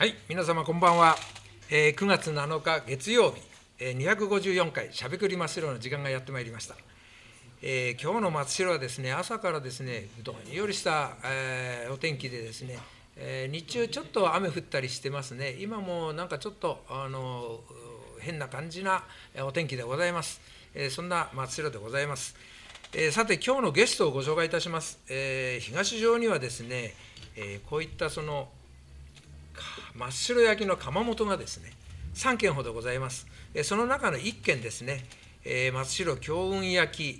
はい、皆様こんばんは。9月7日月曜日、254回しゃべくり松代の時間がやってまいりました。今日の松代はですね、朝からですね、どんよりした、お天気でですね、日中ちょっと雨降ったりしてますね。今もなんかちょっと変な感じなお天気でございます。そんな松代でございます。さて、今日のゲストをご紹介いたします。東上にはですね、こういったその真っ白焼きの窯元がですね、3軒ほどございます。その中の1軒ですね、松代強運焼き、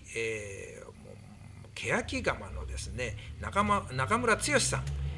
欅窯のですね、中村剛さん、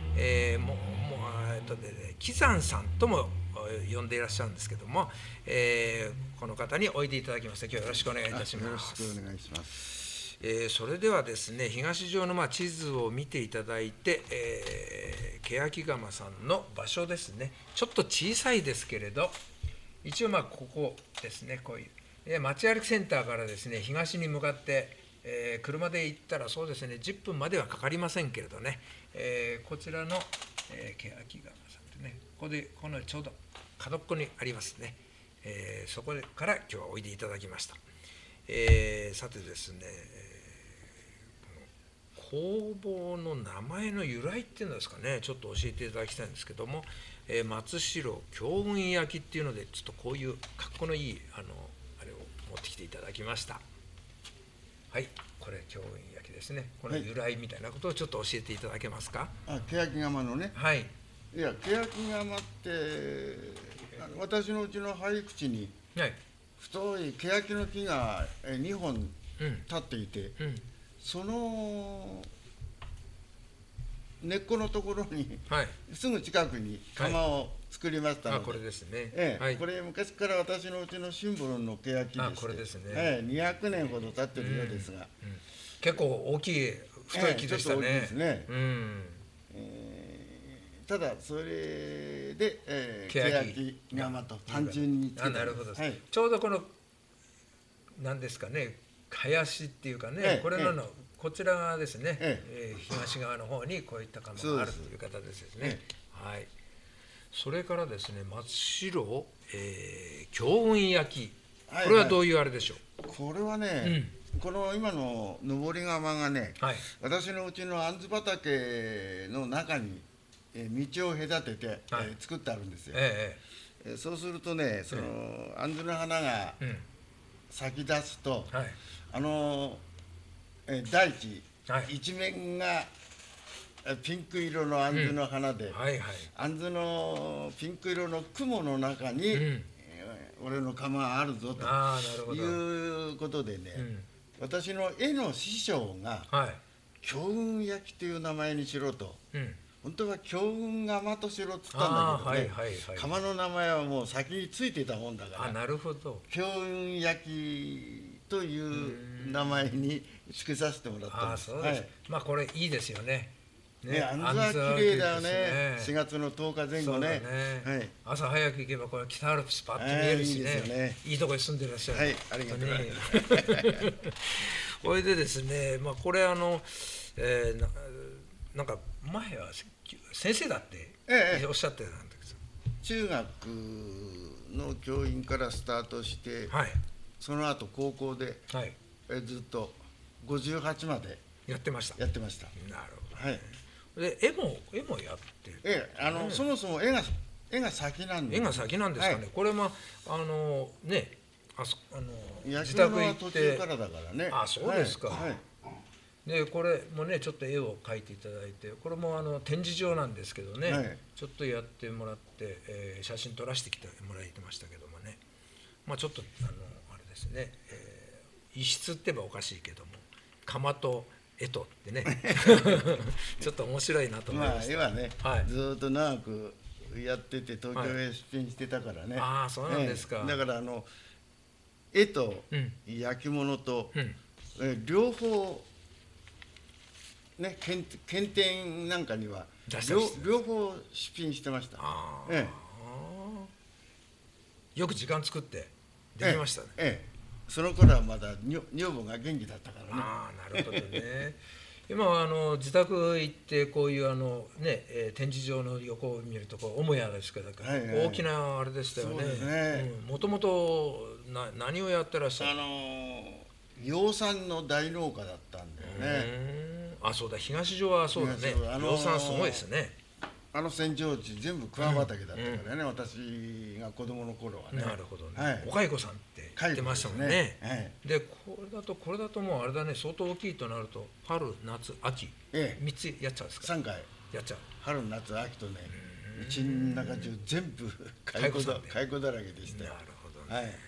喜山さんとも呼んでいらっしゃるんですけども、この方においでいただきまして、今日はよろしくお願いいたします。 よろしくお願いします。 それではですね、東上の地図を見ていただいて、欅窯さんの場所ですね、ちょっと小さいですけれど、一応ここですね、こういう街歩きセンターからですね、東に向かって、車で行ったらそうですね、10分まではかかりませんけれどね、こちらの、欅窯さんでね、このちょうど角っこにありますね、そこから今日はおいでいただきました。さてですね、工房の名前の由来っていうんですかね、ちょっと教えていただきたいんですけども、松代強運焼きっていうので、ちょっとこういうかっこのいいあれを持ってきていただきました。はい、これ強運焼きですね。この由来みたいなことをちょっと教えていただけますか。 欅窯のね。 はい。 いや、欅窯って私のうちの灰口に、 はい、 太い欅の木が2本立っていて、その根っこのところに、すぐ近くに窯を作りましたので、 これですね、 これ昔から私のうちのシンボルの欅でして、 これですね、 200年ほど経ってるようですが、 結構大きい太い木でしたね。 ちょっと大きいですね。ただそれで欅窯と単純につけて、 なるほど、ちょうどこの何ですかね、林っていうかね、これのこちら側ですね、東側の方にこういった窯があるという形ですね。はい。それからですね、松代強運焼き、これはどういうあれでしょう。 これはね、この今の上り窯がね、私のうちのあんず畑の中に道を隔てて作ってあるんですよ。そうするとね、そのあんずの花が咲き出すと、大地一面がピンク色のあんずの花で、あんずのピンク色の雲の中に俺の窯があるぞということでね、私の絵の師匠が強運焼きという名前にしろと、本当は強運窯としろっつったんだけどね、窯の名前はもう先についてたもんだから、強運焼きという名前につけさせてもらったんです。 これいいですよね。 あんずは綺麗だよね。4月の10日前後ね。 朝早く行けばこれ北アルプスパッと見えるしね。いいとこに住んでらっしゃる。 はい、ありがとうございます。 それでですね、これなんか前は先生だっておっしゃってたんだけど、 中学の教員からスタートして、その後高校でずっと58までやってました。 なるほど。 で絵もやってる。 そもそも絵が先なんで。 絵が先なんですかね。これね、 自宅は途中からだからね。 そうですか。でこれもね、ちょっと絵を描いていただいて、これも展示場なんですけどね、ちょっとやってもらって、写真撮らせてきてもらってましたけどもね、ちょっとあれですね、異質って言えばおかしいけども、窯と絵とってねちょっと面白いなと思いました。 絵はね、ずっと長くやってて東京へ出品してたからね。 そうなんですか。 だから絵と焼き物と両方ね、検定なんかには両方出品してました。 よく時間作ってできましたね。 その頃はまだ女房が元気だったからね。 なるほどね。 今自宅行ってこういう展示場の横を見ると母屋ですけど、大きなあれでしたよね。もともと何をやってらっしゃる？ 養蚕の大農家だったんだよね。 あ、そうだ、東条はそうだね。養蚕すごいですね。 扇状地全部桑畑だったからね、私が子供の頃はね。 なるほどね。お蚕さんって言ってましたもんね。でこれだともうあれだね、相当大きいとなると春夏秋3つやっちゃうんですか ？3回やっちゃう。 春夏秋とね、うちの中中全部蚕だらけでしたよ。 なるほどね。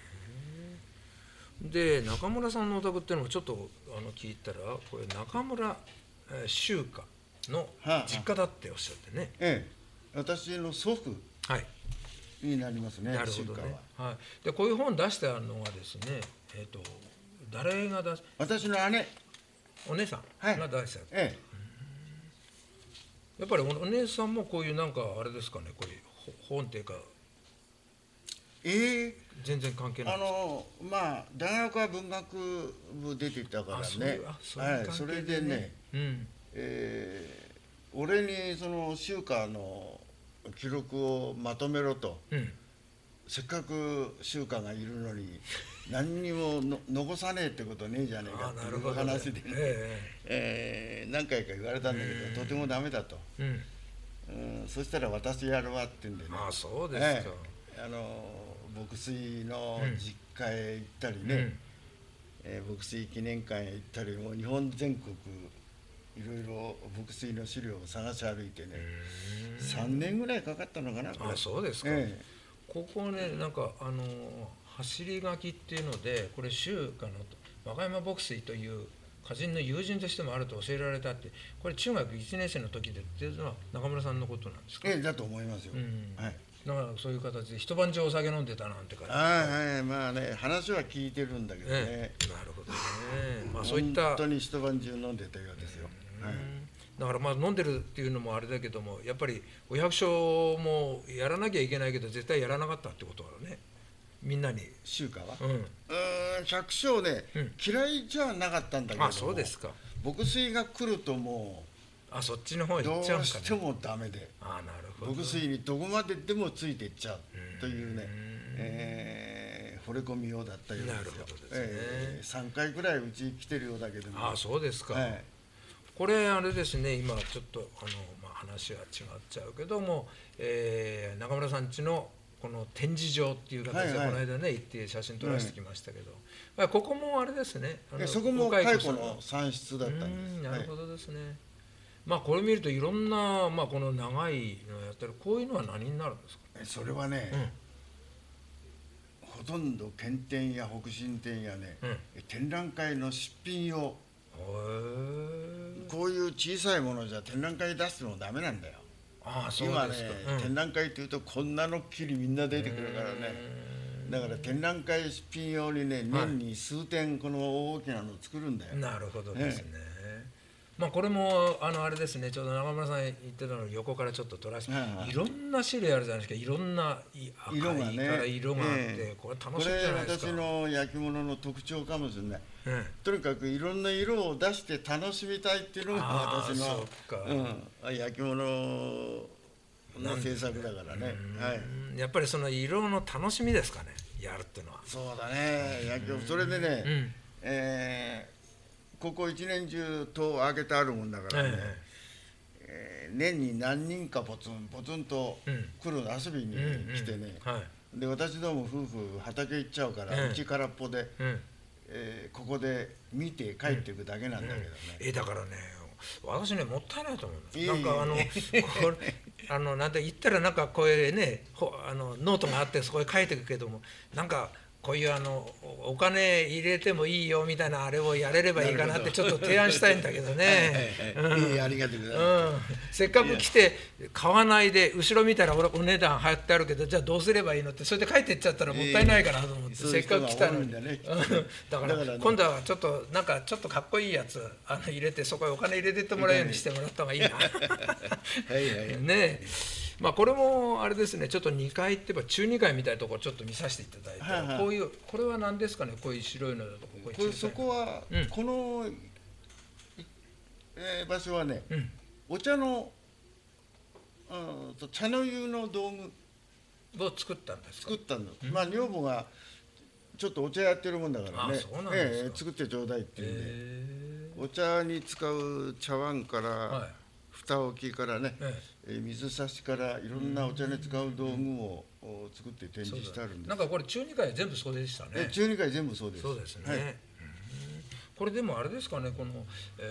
で中村さんのお宅っていうのもちょっと聞いたら、これ中村秀家の実家だっておっしゃってね。 私の祖父になりますね。 なるほどね。でこういう本出してあるのはですね、誰が出す？ 私の姉、 お姉さんが出した。やっぱりお姉さんもこういうなんかあれですかね、こういう本っていうか。全然関係ないですか？ まあ大学は文学部出てたからね。それでね、俺にその秀家の記録をまとめろと、せっかく秀家がいるのに何にも残さねえってことねえじゃねえかっていう話でね、何回か言われたんだけどとてもダメだと。そしたら私やるわって言うんでね。 あ、そうですか。 牧水の実家へ行ったりね、牧水記念館へ行ったり、もう日本全国いろいろ牧水の資料を探し歩いてね、3年ぐらいかかったのかな。 あ、そうですか。ここね、なんか走り書きっていうので、これ秀家の和歌山牧水という歌人の友人としてもあると教えられたって、これ中学1年生の時でっていうのは中村さんのことなんですか？ だと思いますよ。 だからそういう形で一晩中お酒飲んでたなんてから。 まあね、話は聞いてるんだけどね。 なるほどね。まあそういった本当に一晩中飲んでたようですよ。 だからまあ飲んでるっていうのもあれだけども、やっぱりお百姓もやらなきゃいけないけど絶対やらなかったってことだね。みんなに。 秀家は百姓ね、嫌いじゃなかったんだけども。 そうですか。 牧水が来るともうそっちの方行っちゃうんですかね。 どうしてもダメで。 なるほど。 牧水にどこまででもついていっちゃうというね、惚れ込みようだったようですよ。 なるほどですね。 3回ぐらいうち来てるようだけども。 そうですか。これあれですね、今ちょっと話は違っちゃうけども、中村さん家のこの展示場っていう形でこの間ね行って写真撮らせてきましたけど、ここもあれですね。 そこも蚕の産出だったんです。 なるほどですね。まあこれ見るといろんなこの長いのやってる、こういうのは何になるんですか？ それはね、ほとんど県展や北進展やね、展覧会の出品用。こういう小さいものじゃ展覧会出してもダメなんだよ。今ね、展覧会っていうとこんなのっきりみんな出てくるからね。だから展覧会出品用にね、年に数点この大きなのを作るんだよ。 なるほどですね。これもあれですね、ちょうど中村さん言ってたのを横からちょっと撮らせて、いろんな種類あるじゃないですか。いろんな色がね、 色があって、これ楽しいじゃないですか。 これ私の焼き物の特徴かもしれない。とにかくいろんな色を出して楽しみたいっていうのが私の焼き物の制作だからね。 やっぱりその色の楽しみですかね、やるっていうのは。 そうだね、焼き物。それでね、ここ一年中戸を開けてあるもんだからね、年に何人かポツンと来る遊びに来てね、で私ども夫婦畑行っちゃうからうち空っぽで、ここで見て帰っていくだけなんだけどね。 だからね、私ねもったいないと思うんです。なんかこれなんて言ったらなんかこれね、ノートがあってそこへ書いていくけども、なんかこういうお金入れてもいいよみたいなあれをやれればいいかなってちょっと提案したいんだけどね。 ありがとうございます。 せっかく来て買わないで後ろ見たらお値段貼ってあるけど、じゃあどうすればいいのってそれで帰っていっちゃったらもったいないかなと思って、せっかく来たのに。だから今度はちょっとなんかちょっとかっこいいやつ入れて、そこへお金入れてってもらうようにしてもらった方がいいな。ねえ。これもあれですね、ちょっと2階って言えば中2階みたいなところちょっと見させていただいて、こういうこれは何ですかね、こういう白いのだとそこはこの場所はね、お茶の茶の湯の道具を作ったんですか。 作ったの。まあ女房がちょっとお茶やってるもんだからね、作ってちょうだいっていうんで、お茶に使う茶碗から、蓋置きからね、水差しからいろんなお茶に使う道具を作って展示してあるんです。 なんかこれ中二会全部そうでしたね。 中二会全部そうです。 そうですね。これでもあれですかね、この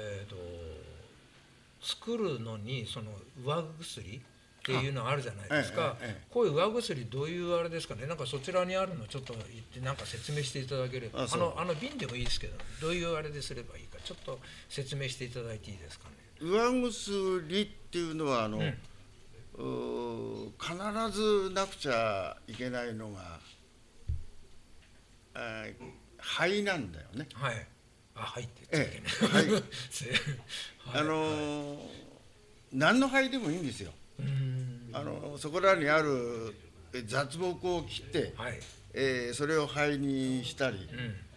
作るのにその上薬っていうのあるじゃないですか。こういう上薬どういうあれですかね。なんかそちらにあるのちょっと言ってなんか説明していただければ、瓶でもいいですけど、どういうあれですればいいかちょっと説明していただいていいですかね。 上薬っていうのは必ずなくちゃいけないのが肺なんだよね。 はい。肺って言っちゃいけない。 何の肺でもいいんですよ。そこらにある雑木を切って、それを肺にしたり、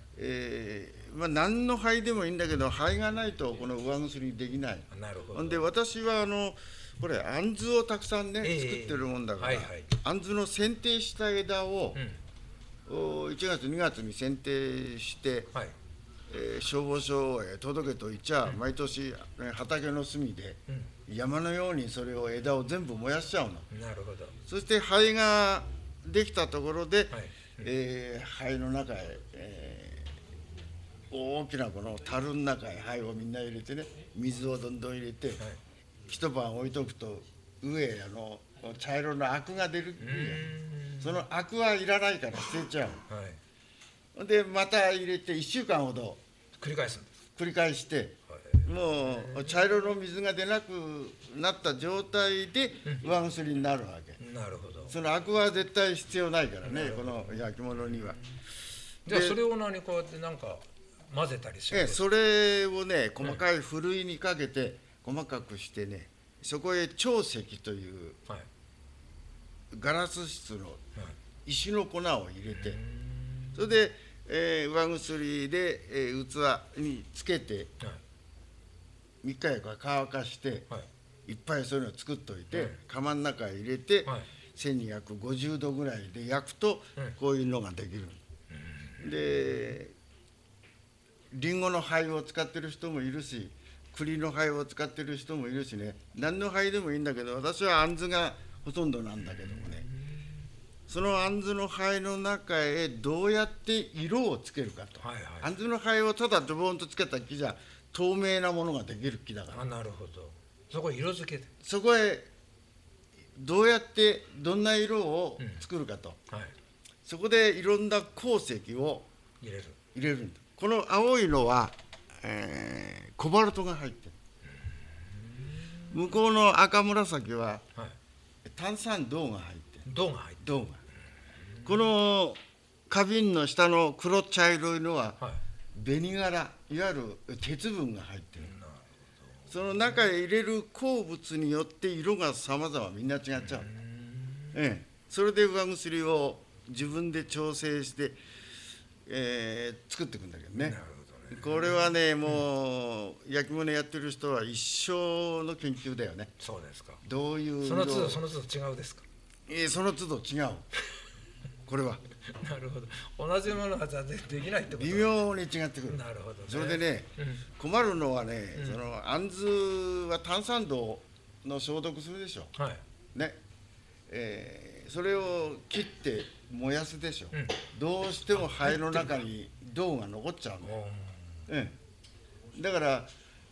何の肺でもいいんだけど、肺がないとこの上薬できない。ほんで私はこれ杏子をたくさんね作ってるもんだから、杏子の剪定した枝を1月2月に剪定して、消防署へ届けといちゃ、毎年畑の隅で山のようにそれを枝を全部燃やしちゃうの。 なるほど。 そして灰ができたところで、灰の中へ、大きなこの樽の中へ灰をみんな入れてね、水をどんどん入れて、一晩置いとくと上へ茶色のアクが出る。そのアクはいらないから捨てちゃう。でまた入れて1週間ほど繰り返すんです。 繰り返して、もう茶色の水が出なくなった状態で上薬になるわけ。 なるほど。 そのアクは絶対必要ないからね、この焼き物には。 じゃあそれをこうやってなんか混ぜたりするんですか。 それをね、細かいふるいにかけて細かくしてね、そこへ長石というガラス質の石の粉を入れて、それで上薬で器につけて3日やから乾かして、いっぱいそういうのを作っといて、釜の中へ入れて1250度ぐらいで焼くとこういうのができる。でりんごの灰を使ってる人もいるし、栗の灰を使ってる人もいるしね、何の灰でもいいんだけど、私は杏子がほとんどなんだけどもね、その杏子の灰の中へどうやって色をつけるかと。杏子の灰をただドボンとつけた木じゃ透明なものができる木だから。 なるほど。そこへ色付けて、 そこへどうやってどんな色を作るかと、そこでいろんな鉱石を入れるんだ。この青いのは、コバルトが入ってる。向こうの赤紫は、炭酸銅が入ってる。銅が。この花瓶の下の黒茶色いのは、紅殻、いわゆる鉄分が入ってる。その中へ入れる鉱物によって色がさまざまみんな違っちゃう。それで上薬を自分で調整して、作っていくんだけどね。これはね、もう焼き物やってる人は一生の研究だよね。 そうですか。 どういうその都度違うですか。 その都度違う。これは。 なるほど。同じものが全然できないってこと。 微妙に違ってくる。 なるほどね。 それでね、困るのはね、その杏子は炭酸銅の消毒するでしょ。ね。それを切って燃やすでしょ。どうしても灰の中に銅が残っちゃうの。だから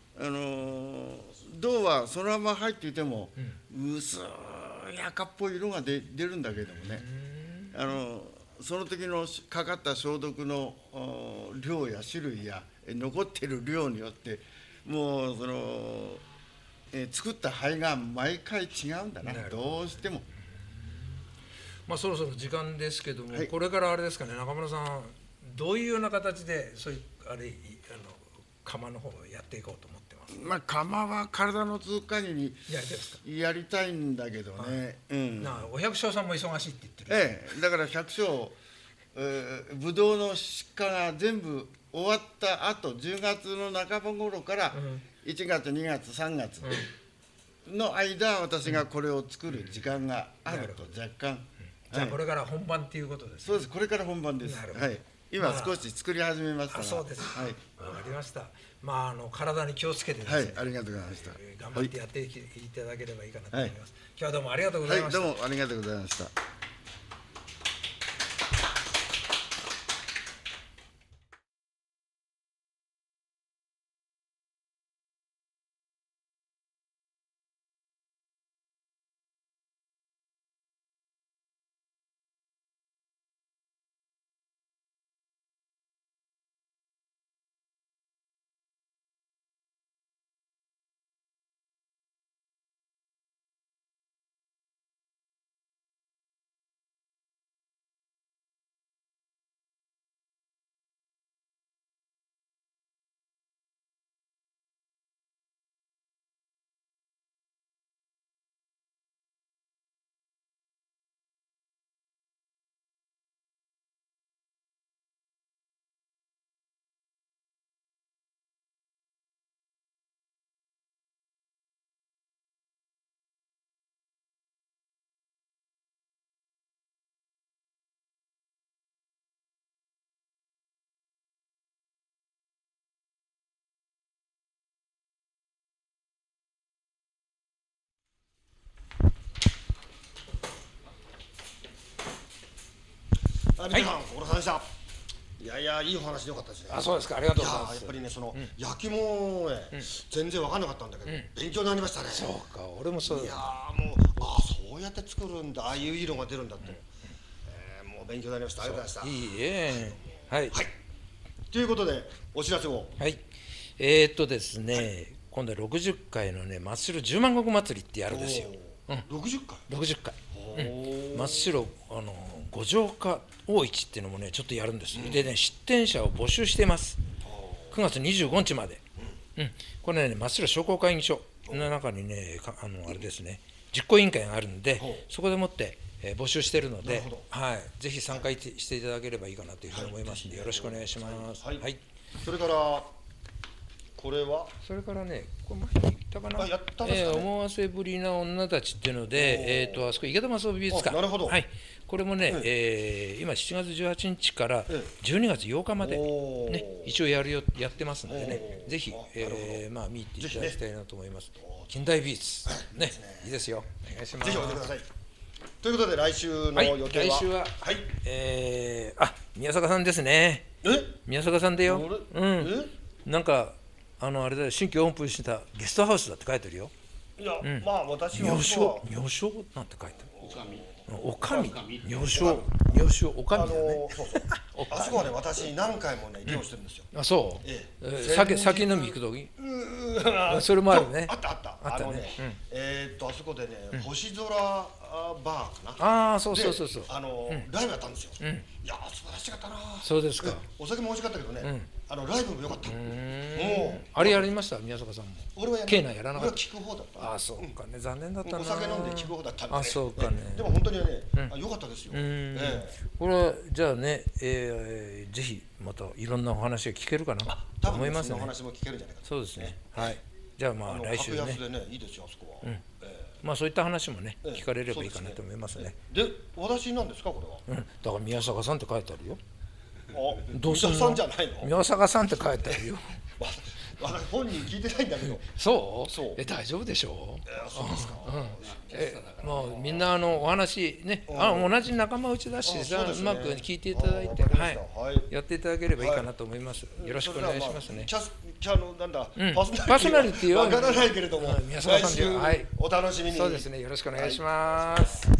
銅はそのまま入っていても、薄い赤っぽい色が出るんだけどもね、その時のかかった消毒の量や種類や残ってる量によってもう作った灰が毎回違うんだな、どうしても。 そろそろ時間ですけども、これからあれですかね、中村さんどういうような形でそういう窯の方をやっていこうと思ってます。 窯は体の続く限りやりたいんだけどね。 お百姓さんも忙しいって言ってる。だから百姓、ぶどうの出荷が全部終わった後、10月の半ば頃から 1月2月3月の間、私がこれを作る時間があると若干、 じゃあこれから本番っていうことですね。 そうです、これから本番です。はい、今少し作り始めましたが。 そうです。はい、わかりました。体に気をつけてですね。はい、ありがとうございました。 頑張ってやっていただければいいかなと思います。今日はどうもありがとうございました。 どうもありがとうございました。 皆さん、ご苦労様でした。いやいや、いいお話でよかったですね。 そうですか、ありがとうございます。 やっぱりね、焼き物全然分かんなかったんだけど、勉強になりましたね。 そうか、俺もそう。 いやもう、そうやって作るんだ、ああいう色が出るんだって。もう勉強になりました。ありがとうございました。 いいえ。はい。 ということで、お知らせを。 はい。ですね、今度は60回のね、真っ白10万石祭りってやるんですよ。 60回。 60回。真っ白五条花大市っていうのもねちょっとやるんです。でね、出店者を募集しています。9月25日まで。これね、真っ白商工会議所の中にね、あれですね、実行委員会があるんで、そこでもって募集しているので、はい、ぜひ参加していただければいいかなというふうに思いますので、よろしくお願いします。はい。 それからこれは、 それからね、これ前に言ったかな、 やったんですかね。 思わせぶりな女たちっていうので、あそこ池田正夫美術館、 なるほど、 はい、これもね、今7月18日から12月8日まで、ね、一応やってますのでね、ぜひ、見ていただきたいなと思います。近代美術、ね、いいですよ、お願いします。 ぜひおいでください。ということで、来週の予定は、 来週は、宮坂さんですね。宮坂さんだよ。なんかあれだよ、新規オープンしたゲストハウスだって書いてるよ。 いや、私は女将なんて書いてる。おかみ、女将おかみだね。 あそこはね、私何回もね、利用してるんですよ。 あ、そう。酒飲み行くとき。それもあるね。 あった。あそこでね、星空バーかな。そう。 ライブやったんですよ。いや、素晴らしかったな。 そうですか。 お酒も美味しかったけどね、ライブも良かった。 あれやりました、宮坂さんも。 俺はケーナやらなかった。 俺は聞く方だった。 そうかね、残念だったな。 お酒飲んで聞く方だったんで。 そうかね。 でも本当にね、良かったですよ。 これはじゃあね、ぜひまたいろんなお話が聞けるかなと思いますね。 その話も聞けるんじゃないかと。 そうですね。はい。じゃあ来週ね。 格安でね、いいですよ、あそこは。 そういった話もね、聞かれればいいかなと思いますね。 で、私なんですか、これは。 だから宮坂さんって書いてあるよ。 宮坂さんじゃないの？ 宮坂さんって書いてあるよ。 本人聞いてないんだけど。 そう？大丈夫でしょう？ そうですか。 もうみんなお話ね、同じ仲間内だしさ、うまく聞いていただいて、やっていただければいいかなと思います。よろしくお願いしますね。 なんだ、 パーソナリティはわからないけれども、 宮坂さんで、 お楽しみに。 そうですね、よろしくお願いします。